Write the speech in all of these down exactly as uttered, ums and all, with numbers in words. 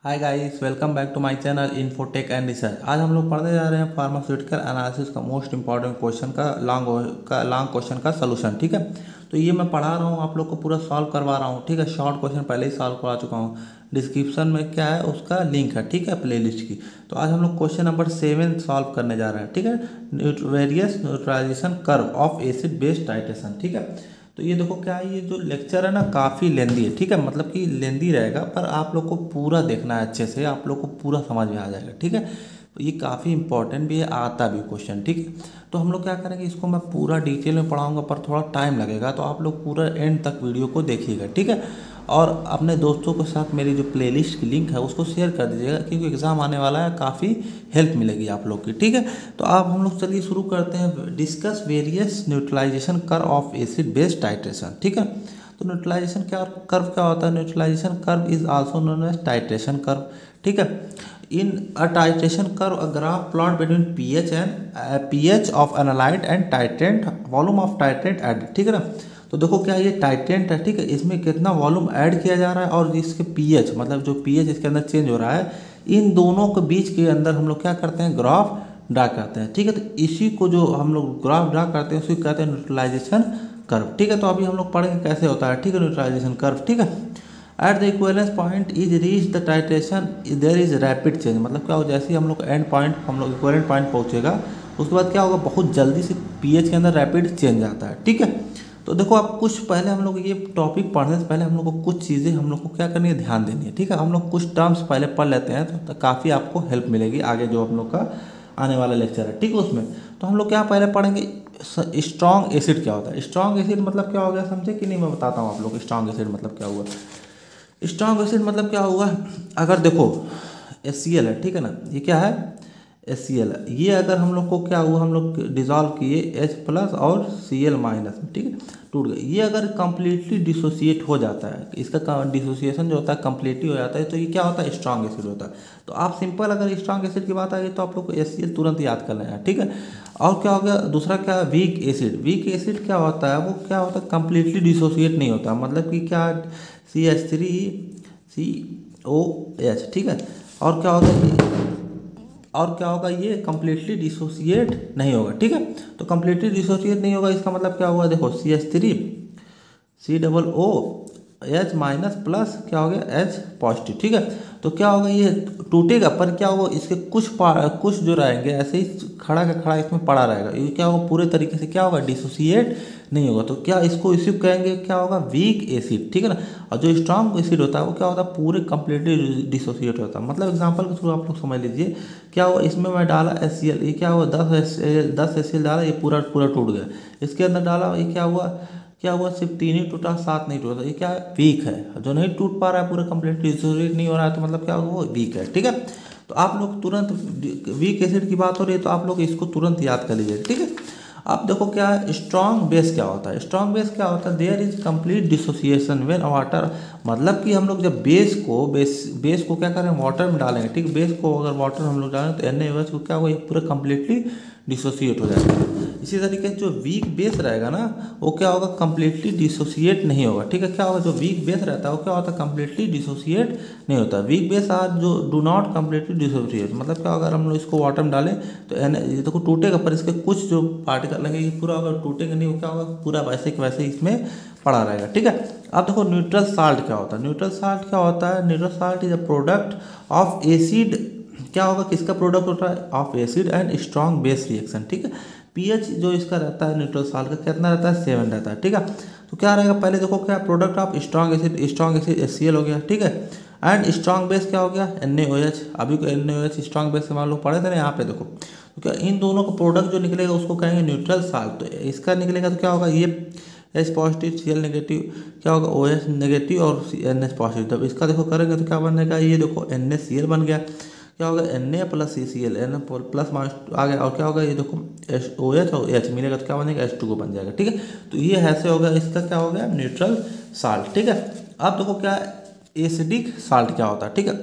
Hi guys, welcome back to my channel Infotech and research. आज हम लोग पढ़ने जा रहे हैं फार्मास्यूटिकल एनालिसिस का मोस्ट इंपॉर्टेंट क्वेश्चन का लॉन्ग का लॉन्ग क्वेश्चन का सलूशन। ठीक है, तो ये मैं पढ़ा रहा हूँ, आप लोग को पूरा सॉल्व करवा रहा हूँ। ठीक है, शॉर्ट क्वेश्चन पहले ही सॉल्व करवा चुका हूँ। डिस्क्रिप्शन में क्या है उसका लिंक है, ठीक है, प्लेलिस्ट की। तो आज हम लोग क्वेश्चन नंबर सेवन सॉल्व करने जा रहे हैं। ठीक है, various neutralization curve of acid base titration. ठीक है, तो ये देखो क्या है, ये जो लेक्चर है ना काफ़ी लेंदी है। ठीक है, मतलब कि लेंदी रहेगा, पर आप लोग को पूरा देखना है अच्छे से, आप लोग को पूरा समझ में आ जाएगा। ठीक है, तो ये काफ़ी इंपॉर्टेंट भी है, आता भी क्वेश्चन। ठीक है, तो हम लोग क्या करेंगे, इसको मैं पूरा डिटेल में पढ़ाऊंगा, पर थोड़ा टाइम लगेगा, तो आप लोग पूरा एंड तक वीडियो को देखिएगा। ठीक है, और अपने दोस्तों के साथ मेरी जो प्लेलिस्ट की लिंक है उसको शेयर कर दीजिएगा, क्योंकि एग्ज़ाम आने वाला है, काफ़ी हेल्प मिलेगी आप लोग की। ठीक है, तो आप हम लोग चलिए शुरू करते हैं। Discuss various neutralization curve of acid base titration. ठीक है, तो न्यूट्रलाइजेशन क्या कर्व क्या होता है? Neutralization curve is also known as titration curve. ठीक है, in a titration curve a graph plot between pH and pH of analyte and titrant volume of titrant added. ठीक है ना, तो देखो क्या ये टाइट्रेंट है। ठीक है, इसमें कितना वॉल्यूम ऐड किया जा रहा है और इसके पीएच, मतलब जो पीएच इसके अंदर चेंज हो रहा है, इन दोनों के बीच के अंदर हम लोग क्या करते हैं, ग्राफ ड्रा करते हैं। ठीक है, तो इसी को जो हम लोग ग्राफ ड्रा करते हैं उसी को कहते हैं न्यूट्रलाइजेशन कर्व। ठीक है, तो अभी हम लोग पढ़ेंगे कैसे होता है। ठीक है, न्यूट्रलाइजेशन कर्व। ठीक है, at the equivalence point is reach the titration there is rapid change. मतलब क्या हो, जैसे ही हम लोग एंड पॉइंट हम लोग इक्विवेलेंट पॉइंट पहुंचेगा, उसके बाद क्या होगा, बहुत जल्दी से पीएच के अंदर रैपिड चेंज आता है। ठीक है, तो देखो आप कुछ पहले हम लोग ये टॉपिक पढ़ने से पहले हम लोग को कुछ चीज़ें हम लोग को क्या करनी है, ध्यान देनी है। ठीक है, हम लोग कुछ टर्म्स पहले पढ़ लेते हैं, तो, तो काफ़ी आपको हेल्प मिलेगी आगे जो हम लोग का आने वाला लेक्चर है। ठीक है, उसमें तो हम लोग क्या पहले पढ़ेंगे, स्ट्रॉन्ग एसिड क्या होता है। स्ट्रॉन्ग एसिड मतलब क्या हो गया, समझे कि नहीं? मैं बताता हूँ आप लोग स्ट्रॉन्ग एसिड मतलब क्या हुआ। स्ट्रॉन्ग एसिड मतलब क्या होगा, अगर देखो एस सी एल है, ठीक है ना, ये क्या है, एस सी एल है। ये अगर हम लोग को क्या हुआ, हम लोग डिजॉल्व किए एच प्लस और सी एल माइनस में, ठीक है, टूट गए। ये अगर कंप्लीटली डिसोसिएट हो जाता है, इसका डिसोसिएशन जो होता है कंप्लीटली हो जाता है, तो ये क्या होता है, स्ट्रॉन्ग एसिड होता है। तो आप सिंपल अगर स्ट्रॉन्ग एसिड की बात आ गई तो आप लोग को एस सी एल तुरंत याद कर लेना। ठीक है, और क्या हो गया, दूसरा क्या है, वीक एसिड। वीक एसिड क्या होता है, वो क्या होता है, कंप्लीटली डिसोसिएट नहीं होता, मतलब कि क्या, C H three C O H. ठीक है, और क्या होता है, और क्या होगा, ये कम्प्लीटली डिसोसिएट नहीं होगा। ठीक है, तो कम्प्लीटली डिसोसिएट नहीं होगा, इसका मतलब क्या हुआ, देखो C H three C double O H minus plus क्या हो गया, एच पॉजिटिव। ठीक है, तो क्या होगा, ये टूटेगा, पर क्या होगा, इसके कुछ कुछ जो रहेंगे ऐसे ही खड़ा का खड़ा इसमें पड़ा रहेगा। ये क्या होगा, पूरे तरीके से क्या होगा, डिसोसिएट नहीं होगा। तो क्या इसको इसी कहेंगे, क्या होगा, वीक एसिड। ठीक है ना, और जो स्ट्रॉन्ग एसिड होता है वो क्या होता है, पूरे कंप्लीटली डिसोसिएट होता है। मतलब एग्जांपल के थ्रू आप लोग समझ लीजिए, क्या हुआ, इसमें मैं डाला एस सी एल, ये क्या हुआ, दस एस दस एस सी एल डाला, ये पूरा पूरा टूट गया। इसके अंदर डाला, ये क्या हुआ, क्या हुआ, सिर्फ तीन ही टूटा, सात नहीं टूटा। ये क्या है, वीक है। जो नहीं टूट पा रहा है, पूरा कंप्लीट डिसोसिएट नहीं हो रहा है, तो मतलब क्या होगा, वो वीक है। ठीक है, तो आप लोग तुरंत, वीक एसिड की बात हो रही है तो आप लोग इसको तुरंत याद कर लीजिए। ठीक है, अब देखो क्या है, स्ट्रॉन्ग बेस क्या होता है। स्ट्रॉन्ग बेस क्या होता है, there is complete dissociation when water, मतलब कि हम लोग जब बेस को बेस बेस को क्या करें, वाटर में डालेंगे। ठीक, बेस को अगर वाटर हम लोग डालें तो एन ए ओ एच को क्या होगा, ये पूरा कंप्लीटली डिसोसिएट हो जाएगा। इसी तरीके से जो वीक बेस रहेगा ना, वो क्या होगा, कंप्लीटली डिसोसिएट नहीं होगा। ठीक है, क्या होगा, जो वीक बेस रहता है वो क्या होता है, कंप्लीटली डिसोसिएट नहीं होता। वीक बेस आर जो डू नॉट कंप्लीटली डिसोसिएट, मतलब क्या, अगर हम लोग इसको वाटर में डालें तो एन ये तो टूटेगा, पर इसके कुछ जो पार्टिकल लगेंगे, पूरा अगर टूटेगा नहीं, वो क्या होगा, पूरा वैसे के वैसे इसमें पड़ा रहेगा। ठीक है, अब देखो न्यूट्रल साल्ट क्या होता है। न्यूट्रल साल्ट क्या होता है, neutral salt is a product of acid, क्या होगा, किसका प्रोडक्ट होता है, of acid and strong base reaction. ठीक है, पीएच जो इसका रहता है न्यूट्रल साल्ट का कितना रहता है, सेवन रहता है। ठीक है, तो क्या रहेगा, पहले देखो क्या, product of strong acid, strong acid S C L हो गया। ठीक है, एंड स्ट्रॉन्ग बेस क्या हो गया, एन ए ओ एच। अभी को N A O H strong base से मान लो पढ़े थे ना, यहाँ पे देखो, तो क्या इन दोनों का प्रोडक्ट जो निकलेगा उसको कहेंगे न्यूट्रल साल्ट। तो इसका निकलेगा तो क्या होगा, ये H positive C L negative, क्या होगा, ओ एच नेगेटिव और एन एच पॉजिटिव। तब इसका देखो करेंगे तो क्या बनेगा, ये देखो एन ए सी एल बन गया, क्या होगा, N A plus C C L, N plus minus आ गया, और क्या होगा, ये देखो एच ओ एच और एच मिलेगा तो क्या बनेगा, एच टू को बन जाएगा। ठीक है, तो ये ऐसे हो गया, इसका क्या हो गया, न्यूट्रल साल्ट। ठीक है, अब देखो क्या, एसिडिक साल्ट क्या होता है। ठीक है,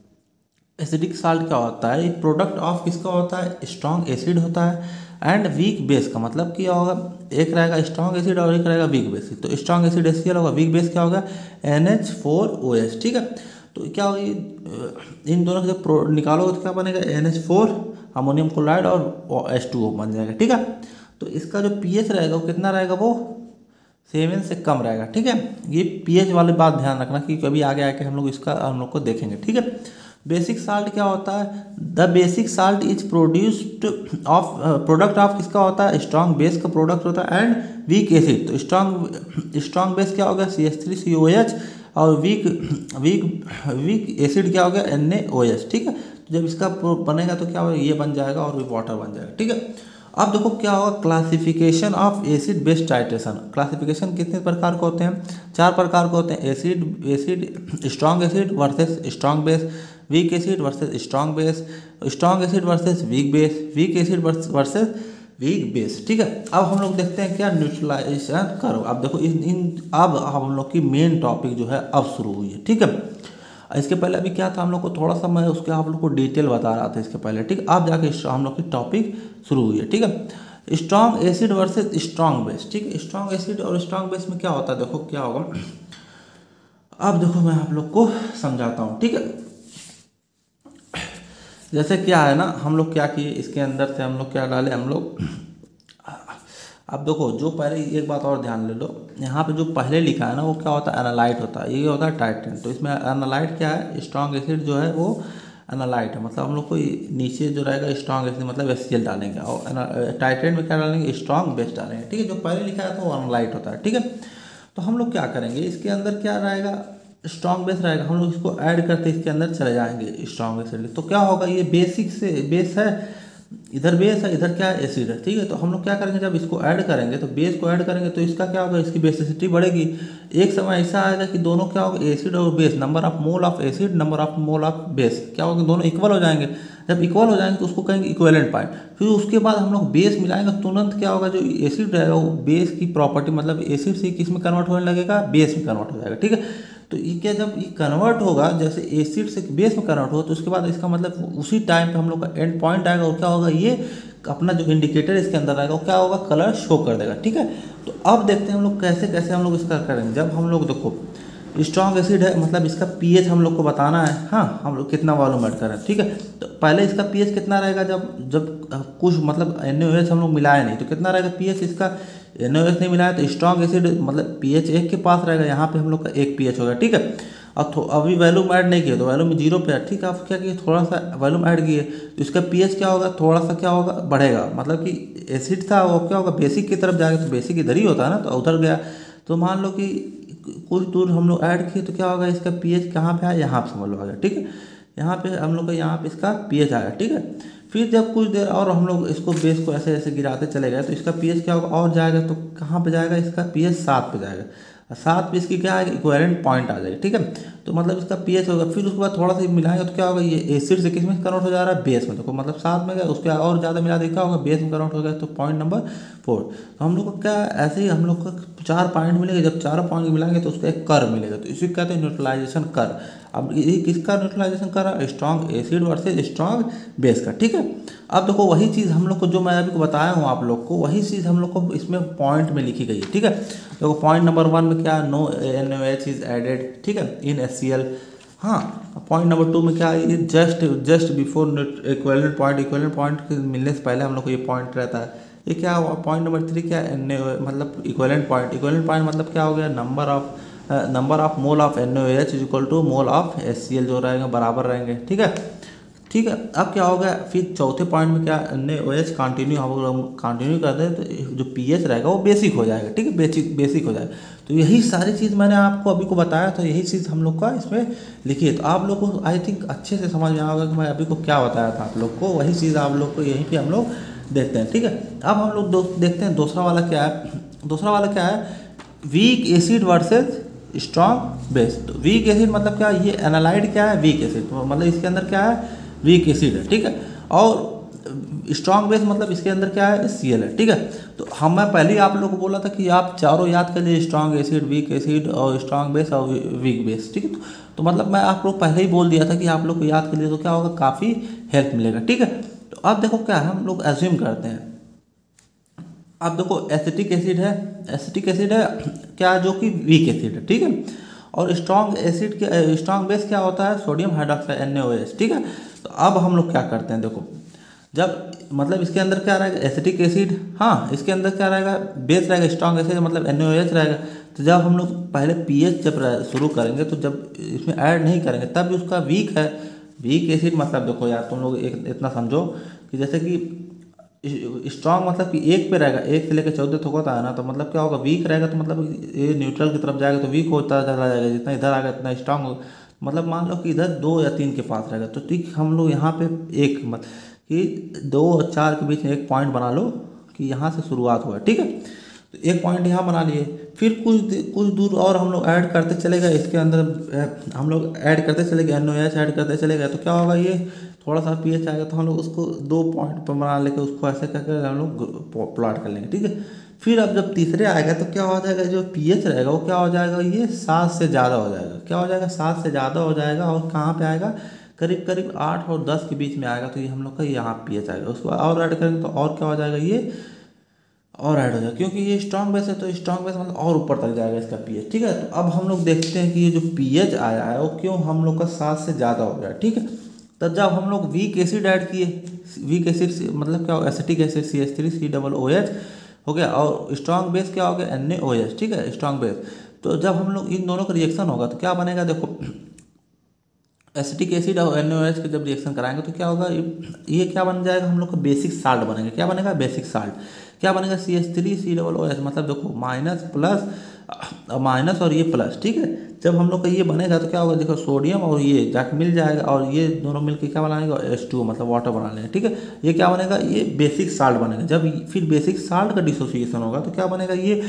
एसिडिक साल्ट क्या होता है, एक प्रोडक्ट ऑफ किसका होता है, स्ट्रॉन्ग एसिड होता है एंड वीक बेस का। मतलब क्या होगा, एक रहेगा स्ट्रॉन्ग एसिड और एक रहेगा वीक बेस। तो strong acid S C L होगा, वीक बेस क्या होगा, N H four O H. ठीक है, तो क्या होगी, इन दोनों से प्रो निकालोगे तो क्या बनेगा, N H four ammonium chloride और एच टू ओ बन जाएगा। ठीक है, तो इसका जो पीएच रहेगा वो कितना रहेगा, वो सेवन से कम रहेगा। ठीक है, ये पीएच वाली बात ध्यान रखना कि कभी आगे आके हम लोग इसका हम लोग को देखेंगे। ठीक है, बेसिक साल्ट क्या होता है, the basic salt is produced of product of किसका होता है, स्ट्रॉन्ग बेस का प्रोडक्ट होता है एंड वीक एसिड। तो स्ट्रॉन्ग स्ट्रॉन्ग बेस क्या हो गया, C H three C O H, और वीक वीक वीक एसिड क्या हो गया, एन ए ओ एच। ठीक है, तो जब इसका बनेगा तो क्या होगा, ये बन जाएगा और वाटर बन जाएगा। ठीक है, अब देखो क्या होगा, classification of acid base titration. Classification कितने प्रकार के होते हैं, चार प्रकार के होते हैं, acid acid strong acid versus strong base, weak acid versus strong base, strong acid versus weak base, weak acid versus weak base. ठीक है, अब हम लोग देखते हैं क्या, न्यूट्रलाइजेशन करो। अब देखो इन इन अब हम लोग की मेन टॉपिक जो है अब शुरू हुई है। ठीक है, इसके पहले अभी क्या था, हम लोग को थोड़ा सा मैं उसके आप लोग को डिटेल बता रहा था इसके पहले। ठीक है, अब जाके हम लोग की टॉपिक शुरू हुई है। ठीक है, strong acid versus strong base. ठीक है, स्ट्रॉन्ग एसिड और स्ट्रॉन्ग बेस में क्या होता है, देखो क्या होगा, अब देखो मैं आप लोग को समझाता हूँ। ठीक है, जैसे क्या है ना, हम लोग क्या किए, इसके अंदर से हम लोग क्या डाले, हम लोग अब देखो जो पहले एक बात और ध्यान ले लो, यहाँ पे जो पहले लिखा है ना वो क्या होता है, एनालाइट होता है, ये होता है टाइटेन। तो इसमें एनालाइट क्या है, स्ट्रॉन्ग एसिड जो है वो एनालाइट है, मतलब हम लोग को नीचे जो रहेगा स्ट्रॉन्ग एसिड मतलब एस सी एल डालेंगे, और टाइटेन में क्या डालेंगे, स्ट्रॉन्ग बेस डालेंगे। ठीक है, जो पहले लिखा है तो वो एनालाइट होता है। ठीक है, तो हम लोग क्या करेंगे, इसके अंदर क्या रहेगा, स्ट्रॉन्ग बेस रहेगा, हम लोग इसको ऐड करते इसके अंदर चले जाएंगे स्ट्रॉन्ग एसिड। तो क्या होगा, ये बेसिक से बेस है, इधर बेस है, इधर क्या है, एसिड है। ठीक है, तो हम लोग क्या करेंगे, जब इसको ऐड करेंगे तो बेस को ऐड करेंगे तो इसका क्या होगा, इसकी बेसिसिटी बढ़ेगी। एक समय ऐसा आएगा कि दोनों क्या होगा, एसिड और base, number of mole of acid number of mole of base क्या होगा, दोनों इक्वल हो जाएंगे। जब इक्वल हो जाएंगे तो उसको कहेंगे इक्विवेलेंट पॉइंट। फिर उसके बाद हम लोग बेस मिलाएंगे, तुरंत क्या होगा, जो एसिड रहेगा वो बेस की प्रॉपर्टी मतलब एसिड से किस में कन्वर्ट होने लगेगा, बेस में कन्वर्ट हो जाएगा। ठीक है, तो ये क्या, जब ये कन्वर्ट होगा जैसे एसिड से बेस में कन्वर्ट होगा तो उसके बाद इसका मतलब उसी टाइम पे हम लोग का एंड पॉइंट आएगा और क्या होगा, ये अपना जो इंडिकेटर इसके अंदर आएगा वो क्या होगा, कलर शो कर देगा। ठीक है, तो अब देखते हैं हम लोग कैसे कैसे हम लोग इसका करेंगे। जब हम लोग देखो स्ट्रॉन्ग एसिड है मतलब इसका पीएच हम लोग को बताना है, हाँ हम लोग कितना वॉल्यूम ऐड करें। ठीक है, तो पहले इसका पीएच कितना रहेगा, जब जब कुछ मतलब एन ओ एच हम लोग मिलाए नहीं तो कितना रहेगा पीएच इसका, एन ओ एच नहीं मिलाया तो स्ट्रॉन्ग एसिड मतलब पीएच एक के पास रहेगा, यहाँ पे हम लोग का एक पीएच होगा। ठीक है, अब तो अभी वैल्यूम ऐड नहीं किया तो वैल्यूम जीरो पे है। ठीक है, आप क्या किए, थोड़ा सा वैल्यूम ऐड किए तो इसका पीएच क्या होगा, थोड़ा सा क्या होगा, बढ़ेगा। मतलब कि एसिड था वो क्या होगा, बेसिक की तरफ जाएगा, तो बेसिक इधर ही होता है ना, तो उधर गया। तो मान लो कि कुछ दूर हम लोग ऐड किए तो क्या होगा, इसका पीएच कहाँ पे आया, यहाँ पे समझ लो आ गया। ठीक है, यहाँ पे हम लोग का यहाँ पे इसका पीएच आया। ठीक है, फिर जब कुछ देर और हम लोग इसको बेस को ऐसे ऐसे गिराते चले गए तो इसका पीएच क्या होगा, और जाएगा तो कहाँ पे जाएगा, इसका पीएच सात पे जाएगा, सात पे इसकी क्या आएगा, इक्विवेलेंट पॉइंट आ जाएगा। ठीक है, तो मतलब इसका पीएच होगा। फिर उसके बाद थोड़ा सा मिलाएंगे तो क्या होगा, ये एसिड से किस में कन्वर्ट हो जा रहा है, बेस में। देखो मतलब सात में गया, उसके और ज़्यादा मिला दे क्या होगा, बेस में कन्वर्ट हो गया, तो पॉइंट नंबर फोर। तो हम लोग को क्या ऐसे ही हम लोग को चार पॉइंट मिलेंगे, जब चारों पॉइंट मिलाएंगे तो उसका एक कर मिलेगा, तो इसी कहते हैं न्यूट्रलाइजेशन कर। अब ये किसका न्यूट्रलाइजेशन कर रहा है, strong acid versus strong base का। ठीक है, अब देखो वही चीज़ हम लोग को जो मैं अभी को बताया हूँ आप लोग को, वही चीज़ हम लोग को इसमें पॉइंट में लिखी गई है। ठीक है, देखो पॉइंट नंबर वन में क्या, no N O H is added. ठीक है, इन एस सी एल। हाँ, पॉइंट नंबर टू में क्या है, just just before equivalent point, equivalent point के मिलने से पहले हम लोग को ये पॉइंट रहता है। ये क्या हुआ, पॉइंट नंबर थ्री क्या है, एन ओ मतलब इक्विवेलेंट पॉइंट। इक्विवेलेंट पॉइंट मतलब क्या हो गया, number of number of mole of N O H is equal to mole of S C L, जो रहेंगे बराबर रहेंगे। ठीक है, ठीक है, अब क्या हो गया, फिर चौथे पॉइंट में क्या, एन ओ एच कंटिन्यू हम लोग कंटिन्यू करते हैं तो जो पीएच रहेगा वो बेसिक हो जाएगा। ठीक है, बेसिक बेसिक हो जाएगा। तो यही सारी चीज़ मैंने आपको अभी को बताया, तो यही चीज़ हम लोग का इसमें लिखी है। तो आप लोग को आई थिंक अच्छे से समझ में आएगा कि मैं अभी को क्या बताया था आप लोग को, वही चीज़ आप लोग को यहीं पर हम लोग देखते हैं। ठीक है, अब हम लोग दो देखते हैं दूसरा वाला क्या है। दूसरा वाला क्या है, weak acid versus strong base. तो वीक एसिड मतलब क्या, ये एनालाइड क्या है, वीक एसिड, तो मतलब इसके अंदर क्या है, वीक एसिड है। ठीक है, और स्ट्रॉन्ग बेस मतलब इसके अंदर क्या है, सी एल है। ठीक है, तो हम मैं पहले ही आप लोगों को बोला था कि आप चारों याद कर लिए, स्ट्रॉन्ग एसिड, वीक एसिड और स्ट्रॉन्ग बेस और वीक बेस। ठीक है, तो, तो मतलब मैं आप लोग पहले ही बोल दिया था कि आप लोग को याद कर लिए तो क्या होगा, काफ़ी हेल्प मिलेगा। ठीक है, तो अब देखो क्या हम लोग एज्यूम करते हैं, अब देखो एसिटिक एसिड है, एसिटिक एसिड है क्या, जो कि वीक एसिड है। ठीक है, और स्ट्रॉन्ग एसिड के स्ट्रॉन्ग बेस क्या होता है, sodium hydroxide N A O H, ठीक है। तो अब हम लोग क्या करते हैं, देखो जब मतलब इसके अंदर क्या रहेगा, एसिटिक एसिड, हाँ इसके अंदर क्या रहेगा, बेस रहेगा स्ट्रॉन्ग एसिड मतलब एन ए ओ एच रहेगा। तो जब हम लोग पहले पीएच जब शुरू करेंगे तो जब इसमें ऐड नहीं करेंगे तब भी उसका वीक है, वीक एसिड मतलब देखो यार तुम लोग एक इतना समझो कि जैसे कि स्ट्रॉन्ग मतलब कि एक पे रहेगा, एक से लेकर चौदह तक होता है ना, तो मतलब क्या होगा, वीक रहेगा तो मतलब ये न्यूट्रल की तरफ जाएगा तो वीक होता चला जाएगा, जितना इधर आएगा इतना स्ट्रॉन्ग हो। मतलब मान लो कि इधर दो या तीन के पास रहेगा, तो ठीक हम लोग यहाँ पे एक मत कि दो और चार के बीच में एक पॉइंट बना लो कि यहाँ से शुरुआत हुआ, ठीक है। तो एक पॉइंट यहाँ बना लिए, फिर कुछ कुछ दूर और हम लोग ऐड करते चले गए, इसके अंदर हम लोग ऐड करते चले गए, एन ओ एच ऐड करते चले गए, तो क्या होगा, ये थोड़ा सा पीएच आएगा तो हम लोग उसको दो पॉइंट पर बना लेके उसको ऐसे करके हम लोग प्लॉट कर लेंगे, ठीक है। फिर अब जब तीसरे आएगा तो क्या हो जाएगा, जो पीएच रहेगा वो क्या हो जाएगा, ये सात से ज़्यादा हो जाएगा, क्या हो जाएगा, सात से ज़्यादा हो जाएगा, और कहाँ पे आएगा, करीब करीब आठ और दस के बीच में आएगा, तो ये हम लोग का यहाँ पीएच आएगा। उसको और ऐड करेंगे तो और क्या हो जाएगा, ये और ऐड हो जाएगा, क्योंकि ये स्ट्रॉन्ग बेस है तो स्ट्रॉन्ग बेस मतलब और ऊपर तक जाएगा इसका पीएच, ठीक है। तो अब हम लोग देखते हैं कि ये जो पीएच आया है वो क्यों हम लोग का सात से ज़्यादा हो गया, ठीक है। तो जब हम लोग वीक एसिड ऐड किए, वीक एसिड मतलब क्या हो, acetic acid C H three C double O H हो गया, और स्ट्रॉन्ग बेस क्या हो गया, एन ए ओ एच, ठीक है, स्ट्रॉन्ग बेस। तो जब हम लोग इन दोनों का रिएक्शन होगा तो क्या बनेगा, देखो एसिटिक एसिड और एन ओ एच के जब रिएक्शन कराएंगे तो क्या होगा, ये क्या बन जाएगा, हम लोग का बेसिक साल्ट बनेगा, क्या बनेगा, बेसिक साल्ट। क्या बनेगा, C H three C double O H, मतलब देखो माइनस प्लस माइनस और ये प्लस, ठीक है। जब हम लोग का ये बनेगा तो क्या होगा, देखो सोडियम और ये जाके मिल जाएगा और ये दोनों मिलकर क्या बनाएंगे, एच टू मतलब वाटर बना लेंगे, ठीक है। ये क्या बनेगा, ये बेसिक साल्ट बनेगा। जब फिर बेसिक साल्ट का डिसोसिएशन होगा तो क्या बनेगा, ये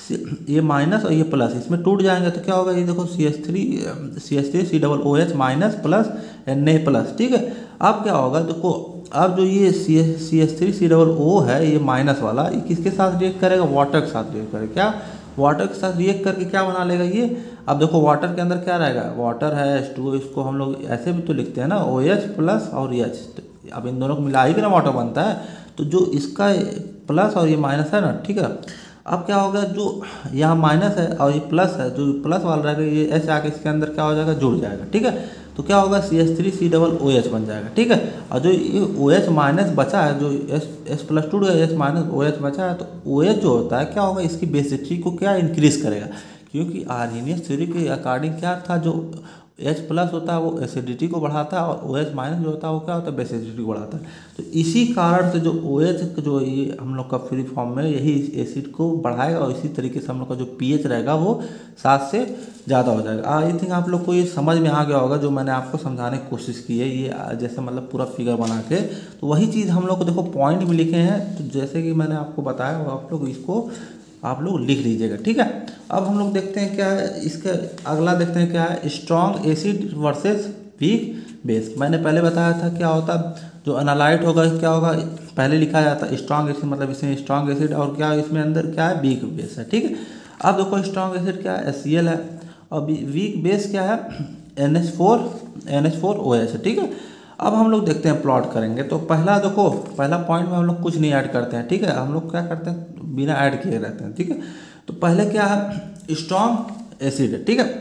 ये माइनस और ये प्लस इसमें टूट जाएंगे, तो क्या होगा, ये देखो C H three C H three C double O H minus plus N A plus, ठीक है। अब क्या होगा, देखो अब जो ये C C H three C double O है, ये माइनस वाला, ये किसके साथ रिएक्ट करेगा, वाटर के साथ रिएक्ट करेगा, क्या वाटर के साथ रिएक्ट करके क्या बना लेगा ये। अब देखो वाटर के अंदर क्या रहेगा, वाटर है एच टू, इसको हम लोग ऐसे भी तो लिखते हैं ना, ओ एच प्लस और एच, तो अब इन दोनों को मिला ही के ना वाटर बनता है, तो जो इसका प्लस और ये माइनस है ना, ठीक है। अब क्या होगा, जो यहाँ माइनस है और ये प्लस है, जो प्लस वाला रहेगा ये एच आके इसके अंदर क्या हो जाएगा, जुड़ जाएगा, ठीक है। तो क्या होगा, C H three C double O H बन जाएगा, ठीक है। और जो ये ओ एच माइनस बचा है, जो S S plus two H minus O H बचा है, तो ओ एच जो होता है क्या होगा, इसकी बेसिसिटी को क्या इंक्रीज करेगा, क्योंकि आर्हेनियस थ्योरी के अकॉर्डिंग क्या था, जो एच प्लस होता है वो एसिडिटी को बढ़ाता है और ओ एच माइनस जो होता है वो क्या होता है, बेसिडिटी को बढ़ाता है। तो इसी कारण से जो ओ एच जो ये हम लोग का फ्री फॉर्म में यही एसिड को बढ़ाएगा, और इसी तरीके से हम लोग का जो पीएच रहेगा वो सात से ज़्यादा हो जाएगा। आई थिंक आप लोग को ये समझ में आ गया होगा जो मैंने आपको समझाने की कोशिश की है, ये जैसे मतलब पूरा फिगर बना के। तो वही चीज़ हम लोग को देखो पॉइंट भी लिखे हैं, तो जैसे कि मैंने आपको बताया वो आप लोग इसको आप लोग लिख लीजिएगा, ठीक है। अब हम लोग देखते हैं क्या है, इसका अगला देखते हैं क्या है, strong acid versus weak base. मैंने पहले बताया था क्या होता, जो एनालाइट होगा क्या होगा, पहले लिखा जाता है स्ट्रॉन्ग एसिड मतलब इसमें स्ट्रॉन्ग एसिड, और क्या इसमें अंदर क्या है, वीक बेस है, ठीक है। अब देखो स्ट्रॉन्ग एसिड क्या है, एस सी एल है, और वीक बेस क्या है, N H four N H four O H है, ठीक है। अब हम लोग देखते हैं प्लॉट करेंगे, तो पहला देखो पहला पॉइंट में हम लोग कुछ नहीं ऐड करते हैं, ठीक है। हम लोग क्या करते हैं, बिना ऐड किए रहते हैं, ठीक है। तो पहले क्या है, स्ट्रॉन्ग एसिड है, ठीक है,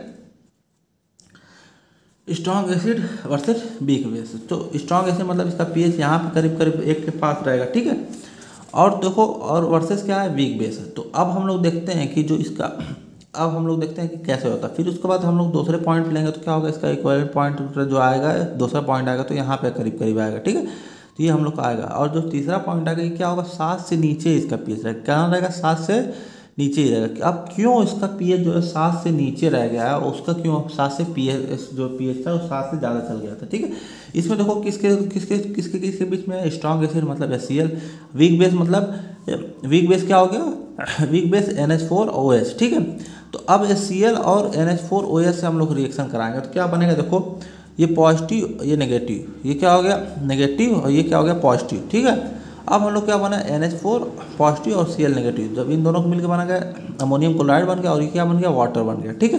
strong acid versus weak base. तो स्ट्रॉन्ग एसिड मतलब इसका पीएच यहाँ पे करीब करीब एक के पास रहेगा, ठीक है। और देखो और वर्सेस क्या है, वीक बेस है। तो अब हम लोग देखते हैं कि जो इसका अब हम लोग देखते हैं कि कैसे होता है। फिर उसके बाद हम लोग दूसरे पॉइंट लेंगे तो क्या होगा, इसका इक्विवेलेंट पॉइंट जो आएगा, दूसरा पॉइंट आएगा तो यहाँ पे करीब करीब आएगा, ठीक है। तो ये हम लोग का आएगा, और जो तीसरा पॉइंट आएगा ये क्या होगा, सात से नीचे इसका पीएच रहेगा, क्या रहेगा, सात से नीचे ही रहेगा। अब क्यों इसका पीएच जो है सात से नीचे रह गया है, उसका क्यों सात से पीएच जो पीएच था वो सात से ज़्यादा चल गया था, ठीक है। इसमें देखो किसके किसके किसके किसके बीच में, स्ट्रॉन्ग एसिड मतलब S C L, weak base मतलब वीक बेस क्या हो गया, weak base N H four O H, ठीक है। तो अब एस सी एल और N H four O H से हम लोग रिएक्शन कराएंगे तो क्या बनेगा, देखो ये पॉजिटिव ये नेगेटिव, ये क्या हो गया नेगेटिव और ये क्या हो गया पॉजिटिव, ठीक है। अब हम लोग क्या बना, एन एच फोर पॉजिटिव और सी एल नेगेटिव, जब इन दोनों को मिलकर बना गया अमोनियम क्लोराइड बन गया, और ये क्या बन गया, वाटर बन गया, ठीक है।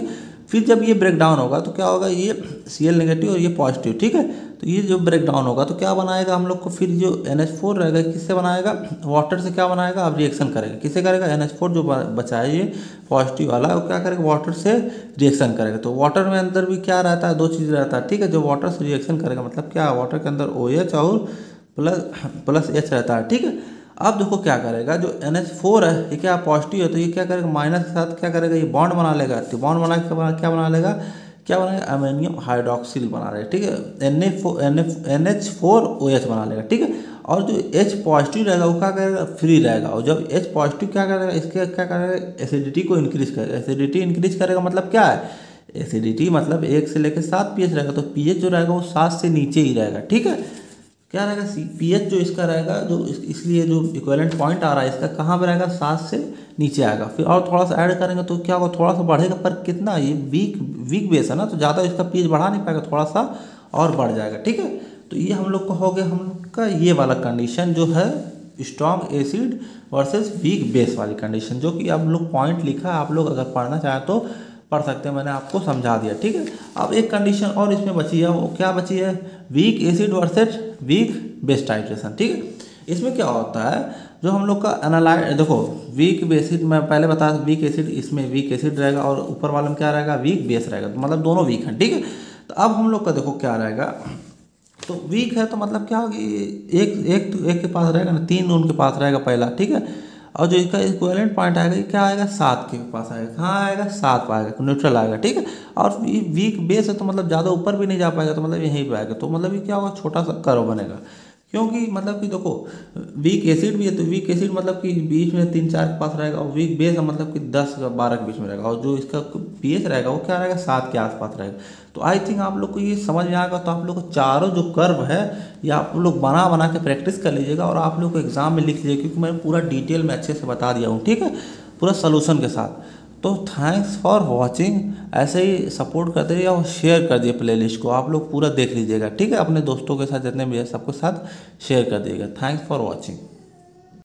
फिर जब ये ब्रेक डाउन होगा तो क्या होगा, ये सी एल नेगेटिव और ये पॉजिटिव, ठीक है। तो ये जो ब्रेक डाउन होगा तो क्या बनाएगा हम लोग को, फिर जो एन एच फोर रहेगा किससे बनाएगा, वाटर से क्या बनाएगा, अब रिएक्शन करेगा, किससे करेगा, एन एच फोर जो बचा है ये पॉजिटिव वाला, वो क्या करेगा, वाटर से रिएक्शन करेगा। तो वाटर में अंदर भी क्या रहता है, दो चीज़ रहता है, ठीक है। जो वाटर से रिएक्शन करेगा मतलब क्या, वाटर के अंदर ओ एच और प्लस प्लस एच रहता है, ठीक है। अब देखो क्या करेगा, जो एन एच फोर है ये क्या पॉजिटिव है, तो ये क्या करेगा, माइनस के साथ क्या करेगा, ये बॉन्ड बना लेगा। तो बॉन्ड बना के क्या बना लेगा, क्या बनाएगा, अमोनियम हाइड्रोक्सिल बना लेगा, ठीक है। N A four N N H four O H बना लेगा, ठीक है। और जो H पॉजिटिव रहेगा वो क्या करेगा, फ्री रहेगा। और जब H पॉजिटिव क्या करेगा, इसके क्या करेगा, एसिडिटी को इंक्रीज करेगा। एसिडिटी इंक्रीज करेगा मतलब क्या है, एसिडिटी मतलब एक से लेकर सात पीएच रहेगा, तो पीएच जो रहेगा वो सात से नीचे ही रहेगा, ठीक है। क्या रहेगा, पीएच जो इसका रहेगा, जो इस, इसलिए जो इक्विवेलेंट पॉइंट आ रहा है इसका कहाँ पे रहेगा, सात से नीचे आएगा। फिर और थोड़ा सा ऐड करेंगे तो क्या होगा, थोड़ा सा बढ़ेगा, पर कितना, ये वीक वीक बेस है ना, तो ज़्यादा इसका पीएच बढ़ा नहीं पाएगा, थोड़ा सा और बढ़ जाएगा, ठीक है। तो ये हम लोग को हो गया हम लोग का ये वाला कंडीशन जो है strong acid versus weak base वाली कंडीशन, जो कि आप लोग पॉइंट लिखा है, आप लोग अगर पढ़ना चाहें तो पढ़ सकते हैं, मैंने आपको समझा दिया, ठीक है। अब एक कंडीशन और इसमें बची है, वो क्या बची है, weak acid versus weak base titration, ठीक है। इसमें क्या होता है, जो हम लोग का एनालाइज, देखो वीक एसिड मैं पहले बता, वीक एसिड इसमें वीक एसिड रहेगा और ऊपर वाले में क्या रहेगा, वीक बेस रहेगा, तो मतलब दोनों वीक हैं, ठीक है। तो अब हम लोग का देखो क्या रहेगा, तो वीक है तो मतलब क्या होगी, एक एक तो एक के पास रहेगा ना, तीन उनके पास रहेगा पहला, ठीक है। और जो इसका इक्विवेलेंट पॉइंट आएगा ये क्या आएगा, सात के पास आएगा, कहाँ आएगा, सात पर आएगा, न्यूट्रल आएगा, ठीक है। और वीक बेस है तो मतलब ज़्यादा ऊपर भी नहीं जा पाएगा, तो मतलब यहीं पे आएगा। तो मतलब ये क्या होगा, छोटा सा कर्व बनेगा, क्योंकि मतलब कि देखो वीक एसिड भी है, तो वीक एसिड मतलब कि बीच में तीन चार के पास रहेगा, और वीक बेस है मतलब कि दस बारह के बीच में रहेगा, और जो इसका पीएच रहेगा वो क्या रहेगा, सात के आसपास रहेगा। तो आई थिंक आप लोग को ये समझ में आएगा। तो आप लोग को चारों जो कर्व है ये आप लोग बना बना के प्रैक्टिस कर लीजिएगा, और आप लोग को एग्जाम में लिख लीजिएगा, क्योंकि मैंने पूरा डिटेल में अच्छे से बता दिया हूँ, ठीक है, पूरा सोल्यूशन के साथ। तो थैंक्स फॉर वॉचिंग, ऐसे ही सपोर्ट करते रहिए और शेयर कर दिए प्लेलिस्ट को, आप लोग पूरा देख लीजिएगा, ठीक है। अपने दोस्तों के साथ जितने भी है सबके साथ शेयर कर दिएगा। Thanks for watching.